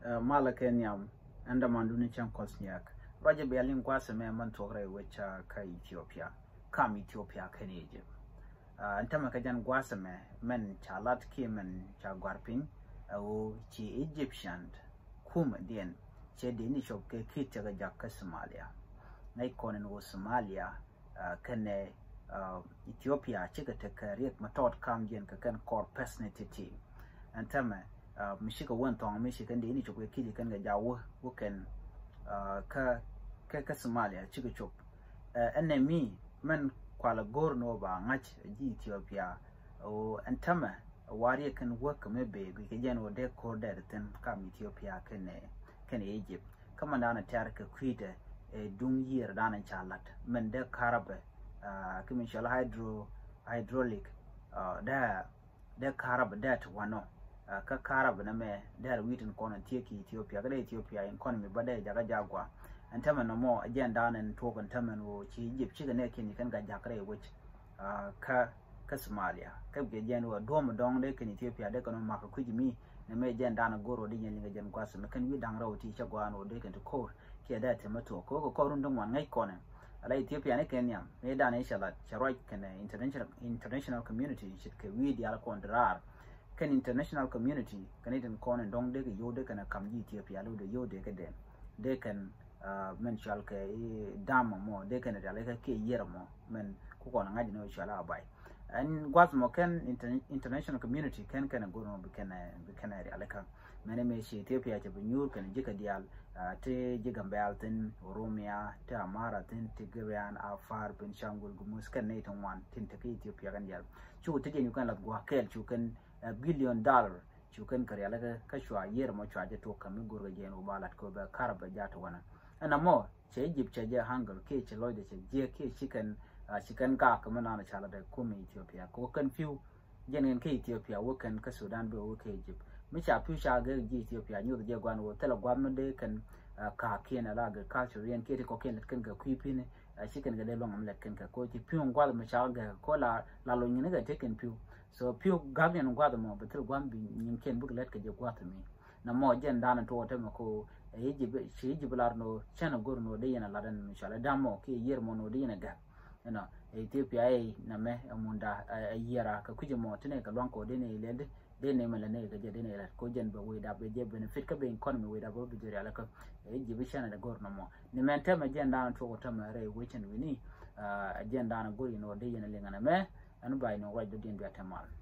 Malakenyam and the Mandunicham Kosniak. Roger Belling was a man tore which ka Ethiopia. Come Ethiopia can Egypt. And Tamakajan Guasame, men Chalat Kim and Chagwarping, chi Egyptian, Kum Dien, che the initial Kitaga Jaka Somalia. Naikonin was Somalia, Kane Ethiopia, Chigateka, Riek Matot Kamjan, Kakan Kor Pesnitity, and Tama. Michigan went on Michigan, the initial kid can get Jaw, who can Somalia, Chicachop. And me, men quala Gornova, much Ethiopia, and Tama, a warrior can work maybe, we can general their core that then come Ethiopia can Egypt. Come on down a Taraka Quita, a doom year down in Charlotte, men their Carab, commercial hydraulic, their Carab that one. Kakarab na me there written corner take Ethiopia in economy but there jagwa and tell no more again down and talk and tell wo chi Egypt chicken you can get jakre which ka Somalia ka gen wo dom dong de can Ethiopia de kono maka kuji mi na me gen down go ro de yen linga gen kwaso me kan wi dang ro ti chagwa no de kan to ko ke da te mato ko run dong wan ngai kono ala Ethiopia ne Kenya me da ne shala charoi kan international community shit ke wi di ala kondrar can international community Canadian corn and dong de yo de can come Ethiopia lo de yo de den they can mention ke dam mo they can like ke year mo men ku ko ngadi no shala bai and what mo can international community can go no be can alaka mene me shi Ethiopia je bunyu kan jika dial te jigambal tin Oromia te Amara tin Tigrian Afar Benshangul Gumus kan ne ton wan tin te Ethiopia kan dial chu te you can lat gwa kel chu kan $1 billion you can carry like a casual year much I to come go again over that go back Carabajat one. And a more, Egypt, hunger, cage, Lloyd, chicken gak, manana child, come Ethiopia, cook and few, Jen and Ethiopia, work and Kasudan be work Egypt. Micha Pusha, Ethiopia, knew the Jaguan will tell a woman they can kaki and a lager culture and Katie cocaine that can go creeping, she can get along and let can go to Pune, while Michal, Cola, Lalong, taken pew. So few Gabian Guadamo, but till one being can book let get your me. No more Jen down and to Temako, Egyptlarno, Channel Gurno, day and a Ladan Michel, Damo, Key year mono day and a gap. You know, Ethiopia, Name, Amunda, a year, Kakujamo, Teneka, Lonko, Dene, led, they name a nega, Jedene, Cogen, but with a benefit being economy with a Bobby Alaka, Egyptian and a Gornamo. The man tell me Jen down to Otama, which and we need a Jen down a good in or day and a ling and a man. And by no right to do in Guatemala.